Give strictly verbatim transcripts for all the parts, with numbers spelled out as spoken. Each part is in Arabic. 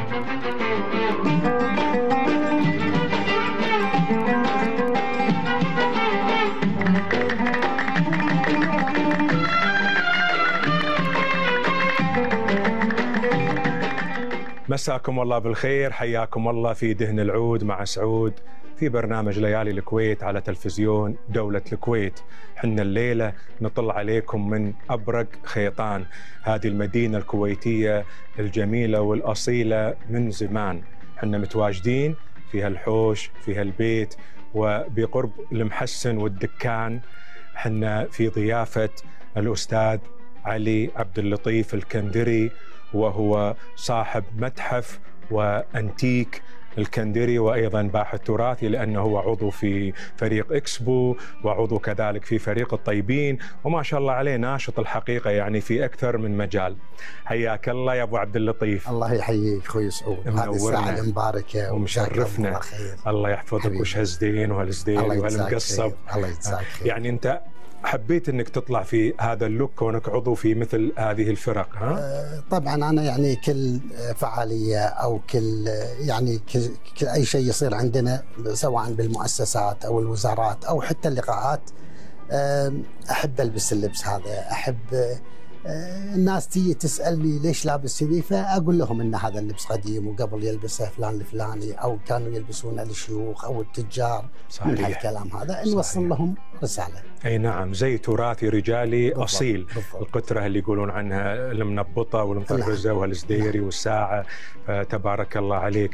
مساكم الله بالخير، حياكم الله في دهن العود مع سعود في برنامج ليالي الكويت على تلفزيون دولة الكويت. حنا الليلة نطل عليكم من أبرق خيطان، هذه المدينة الكويتية الجميلة والأصيلة من زمان. حنا متواجدين في هالحوش في هالبيت وبقرب المحسن والدكان. حنا في ضيافة الأستاذ علي عبد اللطيف الكندري، وهو صاحب متحف وأنتيك الكندري وأيضا باحث تراثي، لأنه هو عضو في فريق إكسبو وعضو كذلك في فريق الطيبين، وما شاء الله عليه ناشط الحقيقة يعني في أكثر من مجال. حياك الله يا أبو عبد اللطيف. الله يحييك أخوي سعود، هذه الساعة المباركة ومشرفنا. الله, خير. الله يحفظك، وش هالزدين وهالزدين وهالمقصب. الله يجزاك خير. يعني أنت حبيت انك تطلع في هذا اللوك كونك عضو في مثل هذه الفرق، ها؟ طبعا انا يعني كل فعاليه او كل يعني كل اي شيء يصير عندنا سواء بالمؤسسات او الوزارات او حتى اللقاءات احب البس اللبس هذا. احب الناس تيجي تسالني ليش لابس كذي، فاقول لهم ان هذا اللبس قديم وقبل يلبسه فلان الفلاني او كانوا يلبسونه الشيوخ او التجار. صحيح. من هالكلام هذا نوصل لهم رساله. اي نعم، زي تراثي رجالي بالضبط. اصيل بالضبط. القتره اللي يقولون عنها المنبطه والمطرزه والزديري والساعه، فتبارك الله عليك.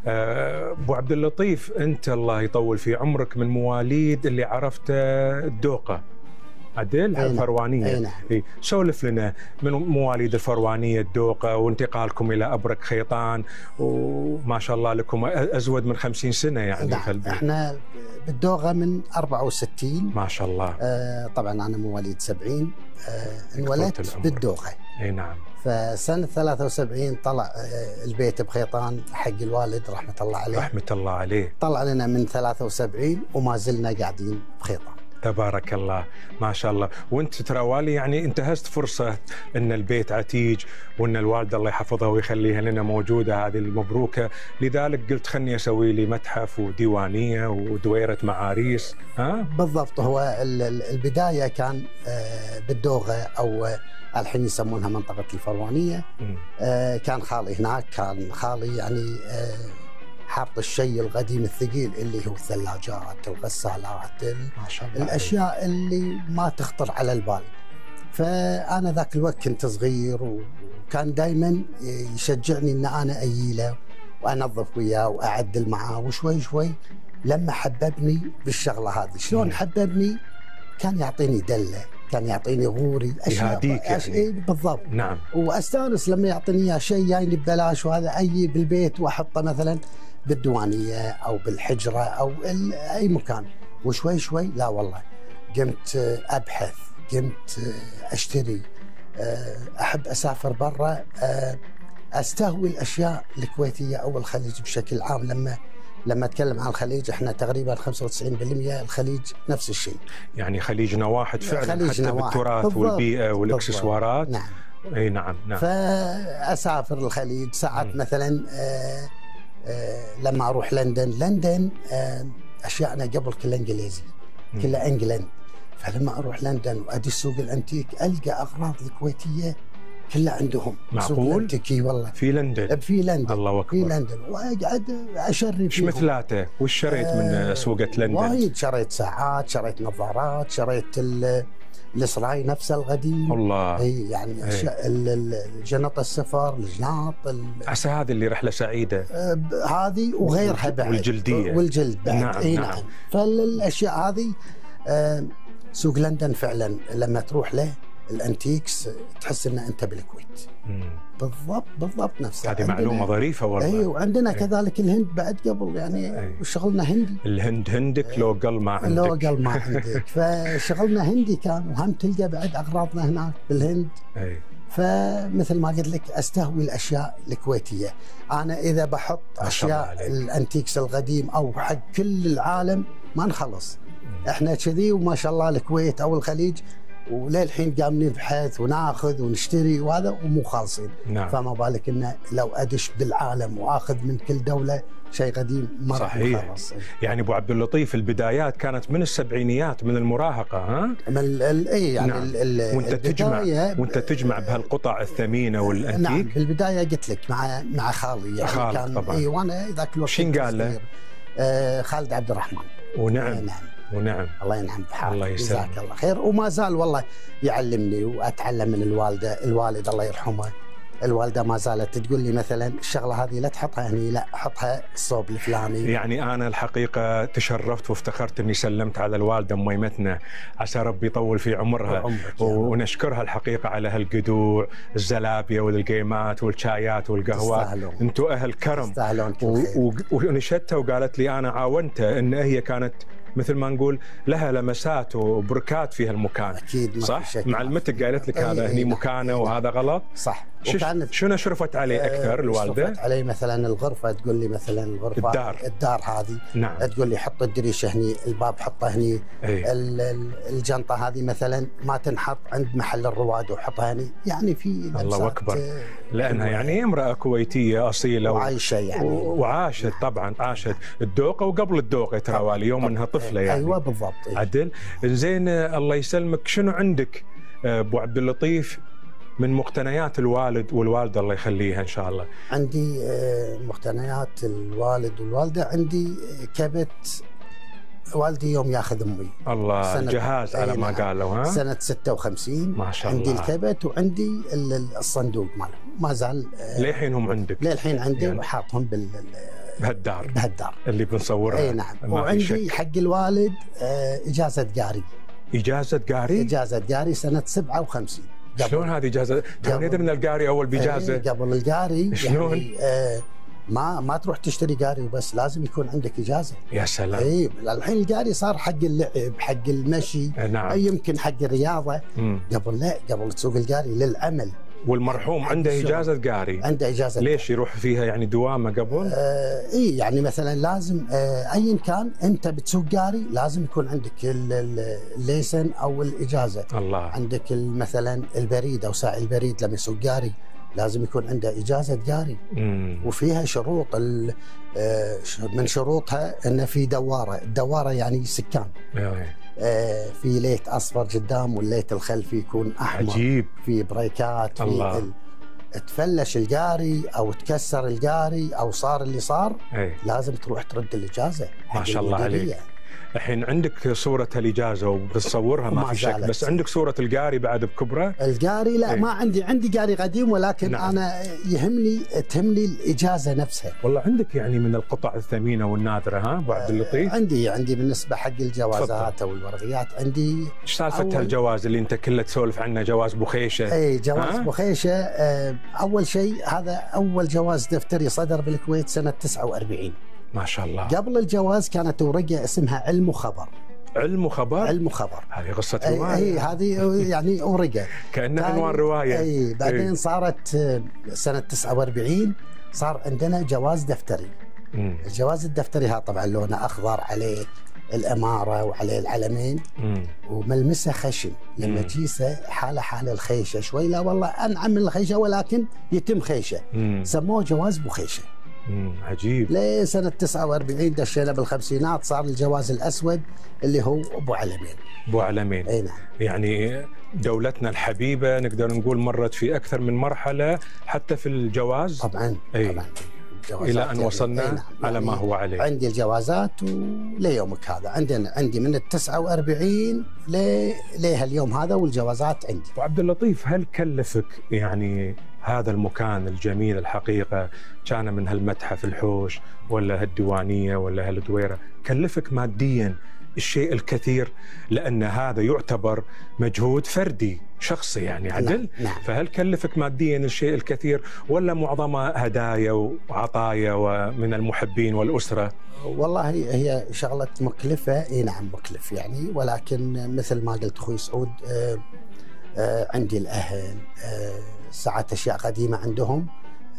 ابو عبد اللطيف، انت الله يطول في عمرك من مواليد اللي عرفته الدوقه عدل الفروانيه. أي نعم. إيه. سولف لنا من مواليد الفروانيه الدوقه وانتقالكم الى ابرق خيطان، وما شاء الله لكم ازود من خمسين سنه يعني. نعم. احنا بالدوقه من أربعة وستين ما شاء الله. آه طبعا انا مواليد سبعين. آه انولدت بالدوقه. اي نعم. فسنه ثلاثة وسبعين طلع آه البيت بخيطان حق الوالد رحمه الله عليه. رحمه الله عليه. طلع لنا من ثلاثة وسبعين وما زلنا قاعدين بخيطان. تبارك الله ما شاء الله. وانت ترى والي يعني انتهزت فرصه ان البيت عتيج وان الوالده الله يحفظها ويخليها لنا موجوده هذه المبروكه، لذلك قلت خلني اسوي لي متحف وديوانيه ودويره معاريس. ها بالضبط. هو البدايه كان بالدوغه او الحين يسمونها منطقه الفروانيه. كان خالي هناك، كان خالي يعني حاط الشيء القديم الثقيل اللي هو الثلاجات، الغسالات، الاشياء اللي ما تخطر على البال. فانا ذاك الوقت كنت صغير وكان دائما يشجعني ان انا اجيله وانظف وياه واعدل معاه، وشوي شوي لما حببني بالشغله هذه. شلون حببني؟ كان يعطيني دله، كان يعطيني غوري، اشياء يعني. بالضبط. نعم. واستانس لما يعطيني اياه شيء جايني ببلاش، وهذا اجي بالبيت واحطه مثلا بالديوانيه او بالحجره او اي مكان. وشوي شوي لا والله قمت ابحث، قمت اشتري، احب اسافر برا، استهوي الاشياء الكويتيه او الخليج بشكل عام. لما لما اتكلم عن الخليج احنا تقريبا خمسة وتسعين بالمئة الخليج نفس الشيء. يعني خليجنا واحد فعلا، خليجنا حتى واحد. بالتراث بالضبط. والبيئه والاكسسوارات. نعم. اي نعم نعم. فاسافر الخليج ساعات م. مثلا آآ آآ لما اروح لندن، لندن اشياءنا قبل كلها انجليزي، كلها انجلند. فلما اروح لندن وادي سوق الانتيك القى اغراض الكويتيه كلها عندهم. معقول؟ انتيكي والله. في لندن؟ في لندن. الله اكبر. في لندن واقعد اشري ايش مثلاته؟ وش شريت من آه سوقة لندن؟ وايد شريت ساعات، شريت نظارات، شريت السراي نفسه القديم. الله. اي يعني اشياء الجنط السفر، الجناط. عسى هذه اللي رحله سعيده. آه هذه وغيرها بعد. والجلديه. والجلد بعد. نعم. اي نعم. نعم. فالاشياء هذه آه سوق لندن فعلا لما تروح له الانتيكس تحس ان انت بالكويت. مم. بالضبط بالضبط نفسها. هذه معلومه ظريفه والله. ايوه. وعندنا أيه. كذلك الهند بعد قبل يعني. أيه. شغلنا هندي. الهند هندك أيه. لو قل ما عندك. لو قل ما عندك. فشغلنا هندي كان، وهم تلقى بعد اغراضنا هناك بالهند. أيه. فمثل ما قلت لك استهوي الاشياء الكويتيه. انا اذا بحط اشياء الانتيكس القديم او حق كل العالم ما نخلص. مم. احنا كذي وما شاء الله الكويت او الخليج وللحين قام نبحث وناخذ ونشتري وهذا ومو خالصين. نعم. فما بالك انه لو ادش بالعالم واخذ من كل دوله شيء قديم ما راح يخلص. يعني ابو عبد اللطيف البدايات كانت من السبعينيات من المراهقه ها؟ من ال اي يعني نعم. ال وانت تجمع وانت تجمع بهالقطع الثمينه والانتيك. نعم بالبدايه قلت لك مع مع خالي يعني خالد كان طبعا. اي وانا ذاك الوقت شين قال له؟ آه خالد عبد الرحمن. ونعم. آه نعم. ونعم. الله ينعم بحالك. الله يسلمك. جزاك الله خير. وما زال والله يعلمني واتعلم من الوالده، الوالد الله يرحمه. الوالده ما زالت تقول لي مثلا الشغله هذه لا تحطها هني، لا حطها الصوب الفلاني. يعني انا الحقيقه تشرفت وافتخرت اني سلمت على الوالده ميمتنا، عسى ربي يطول في عمرها ونشكرها الحقيقه على هالقدوع، الزلابيه والقيمات والشايات والقهوات. انتم اهل كرم. تستاهلون كل خير. ونشدتها وقالت لي انا عاونتها ان هي كانت مثل ما نقول لها لمسات وبركات في هالمكان. اكيد صح؟ مع المتك قالت لك هذا هني مكانه وهذا غلط. صح. وكانت شنو شرفت عليه اكثر الوالده؟ شرفت علي مثلا الغرفه، تقول لي مثلا الغرفه الدار الدار هذه. نعم. تقول لي حط الدريشه هني، الباب حطه هني. الجنطه هذه مثلا ما تنحط عند محل الرواد وحطها هني. يعني في الله اكبر. لانها يعني امراه كويتيه اصيله وعايشه يعني وعاشت طبعا عاشت الدوقه وقبل الدوقه ترى والي يوم انها طفله يعني. ايوه بالضبط. عدل. زين الله يسلمك، شنو عندك ابو عبد اللطيف من مقتنيات الوالد والوالده الله يخليها ان شاء الله؟ عندي مقتنيات الوالد والوالده. عندي كبت والدي يوم ياخذ امي. الله جهاز على ما قالوا ها؟ سنه ستة وخمسين ما شاء الله. عندي الكبت وعندي الصندوق ماله ما زال للحين هم عندك؟ للحين عندي يعني. وحاطهم بال بهالدار بهالدار اللي بنصورها. اي نعم. وعندي حق الوالد اجازه قاري. اجازه قاري؟ اجازه قاري سنه سبعة وخمسين. شلون هذه اجازه؟ توني ندري ان القاري اول باجازه. ايه قبل القاري شلون؟ يعني آه ما ما تروح تشتري قاري وبس، لازم يكون عندك اجازه. يا سلام. اي الحين القاري صار حق اللعب، حق المشي. نعم. اي يمكن حق الرياضه. مم. قبل لا، قبل تسوق القاري للعمل. والمرحوم عنده اجازه قاري. عنده اجازه. ليش يروح فيها يعني دوامه قبل؟ آه اي يعني مثلا لازم آه ايا كان انت بتسوق قاري لازم يكون عندك الليسن او الاجازه. الله. عندك مثلا البريد او ساعي البريد لما يسوق قاري لازم يكون عنده اجازه قاري. مم. وفيها شروط آه من شروطها انه في دواره، الدواره يعني سكان. آه في ليت اصفر قدام والليت الخلفي يكون احمر. عجيب. في بريكات. الله. في تفلش القاري او تكسر القاري او صار اللي صار. أي. لازم تروح ترد الاجازه. ما شاء الله عليك. الحين عندك صورة الإجازة وبتصورها ما في شك، بس عندك صورة القاري بعد بكبرة؟ القاري لا. أي. ما عندي عندي قاري قديم ولكن نعم. أنا يهمني تهمني الإجازة نفسها. والله عندك يعني من القطع الثمينة والنادرة ها أبو عبد اللطيف؟ عندي عندي بالنسبة حق الجوازات أو الورقيات عندي. إيش سالفة هالجواز اللي أنت كله تسولف عنه، جواز بوخيشة؟ أي جواز بوخيشة. أول شيء هذا أول جواز دفتري صدر بالكويت سنة تسعة وأربعين. ما شاء الله. قبل الجواز كانت ورقة اسمها علم وخبر. علم وخبر؟ علم وخبر. هذه قصة رواية. اي هذه يعني ورقة. كأنها عنوان رواية. اي بعدين أي. صارت سنة تسعة وأربعين صار عندنا جواز دفتري. مم. الجواز الدفتري ها طبعا لونه أخضر عليه الإمارة وعليه العلمين. مم. وملمسه خشن. لما تجيسه حالة حال الخيشة شوي، لا والله أنعم من الخيشة ولكن يتم خيشة. مم. سموه جواز بوخيشة. امم عجيب. ليه سنة تسعة وأربعين دشينا بالخمسينات صار الجواز الأسود اللي هو أبو علمين. أبو علمين. أي نعم. يعني دولتنا الحبيبة نقدر نقول مرت في أكثر من مرحلة حتى في الجواز. طبعا. أي. طبعا. إلى أن وصلنا نعم. على يعني ما هو عليه. عندي الجوازات وليومك هذا عندنا عندي من التسعة وأربعين ليه اليوم هذا والجوازات عندي. أبو عبد اللطيف هل كلفك يعني هذا المكان الجميل الحقيقة، كان من هالمتحف الحوش ولا هالديوانية ولا هالدويرة، كلفك ماديا الشيء الكثير؟ لأن هذا يعتبر مجهود فردي شخصي يعني عدل. نعم. نعم. فهل كلفك ماديا الشيء الكثير ولا معظمها هدايا وعطايا ومن المحبين والأسرة؟ والله هي شغلة مكلفة. اي نعم مكلف يعني، ولكن مثل ما قلت أخوي سعود آه آه عندي الأهل آه ساعات أشياء قديمة عندهم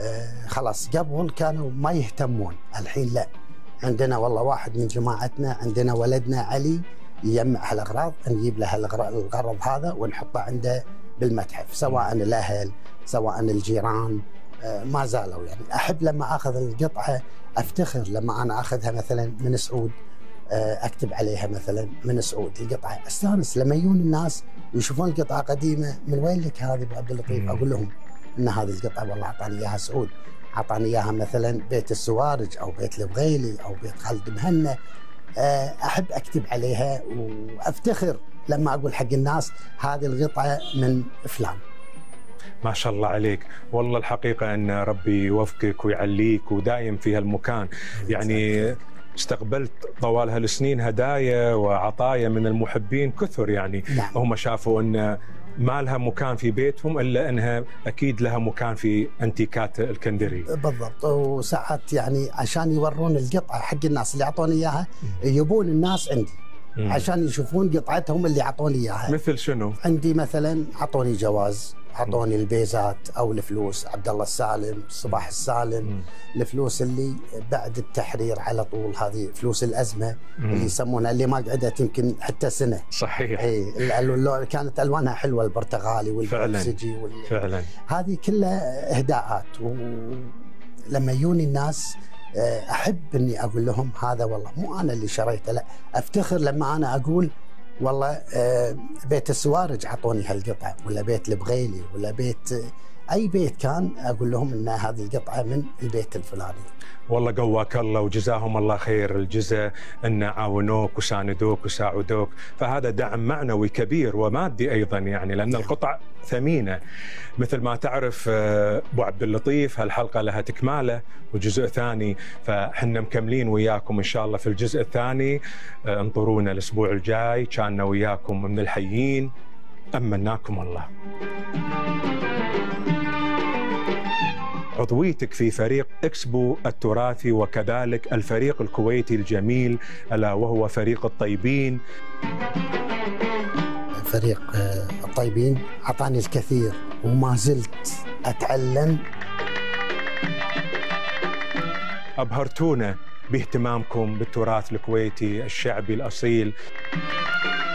آه خلاص قبل كانوا ما يهتمون، الحين لا. عندنا والله واحد من جماعتنا عندنا ولدنا علي يجمع هالاغراض، نجيب له الغرض هذا ونحطه عنده بالمتحف، سواء الاهل سواء الجيران ما زالوا. يعني احب لما اخذ القطعه افتخر لما انا اخذها مثلا من سعود، اكتب عليها مثلا من سعود القطعه، استانس لما يجون الناس ويشوفون القطعه قديمه، من وين لك هذه ابو عبد اللطيف؟ اقول لهم ان هذه القطعه والله اعطاني اياها سعود، اعطاني اياها مثلا بيت السوارج او بيت البغيلي او بيت خالد مهنا. احب اكتب عليها وافتخر لما اقول حق الناس هذه القطعه من فلان. ما شاء الله عليك، والله الحقيقه ان ربي يوفقك ويعليك ودايم في هالمكان. يعني استقبلت طوال هالسنين هدايا وعطايا من المحبين كثر، يعني نعم. هم شافوا ان ما لها مكان في بيتهم الا انها اكيد لها مكان في انتيكات الكندري. بالضبط، وساعات يعني عشان يورون القطعه حق الناس اللي اعطوني اياها يبون الناس عندي مم. عشان يشوفون قطعتهم اللي اعطوني اياها. مثل شنو؟ عندي مثلا اعطوني جواز، اعطوني البيزات او الفلوس، عبد الله السالم، صباح السالم، مم. الفلوس اللي بعد التحرير على طول، هذه فلوس الازمه مم. اللي يسمونها، اللي ما قعدت يمكن حتى سنه. صحيح. اي كانت الوانها حلوه، البرتغالي والبنفسجي وال... فعلا هذه كلها اهداءات. ولما يجوني الناس احب اني اقول لهم هذا والله مو انا اللي شريته، لا، افتخر لما انا اقول والله بيت السوارج اعطوني هالقطعه، ولا بيت البغيلي، ولا بيت اي بيت كان، اقول لهم ان هذه القطعه من البيت الفلاني. والله قواك الله وجزاهم الله خير الجزاء ان عاونوك وساندوك وساعدوك، فهذا دعم معنوي كبير ومادي ايضا، يعني لان القطع ثمينه. مثل ما تعرف ابو عبد اللطيف هالحلقه لها تكماله وجزء ثاني، فحنا مكملين وياكم ان شاء الله في الجزء الثاني. انطرونا الاسبوع الجاي، كاننا وياكم من الحيين، امناكم الله. عضويتك في فريق إكسبو التراثي وكذلك الفريق الكويتي الجميل ألا وهو فريق الطيبين. فريق الطيبين أعطاني الكثير وما زلت أتعلم. أبهرتونا باهتمامكم بالتراث الكويتي الشعبي الأصيل.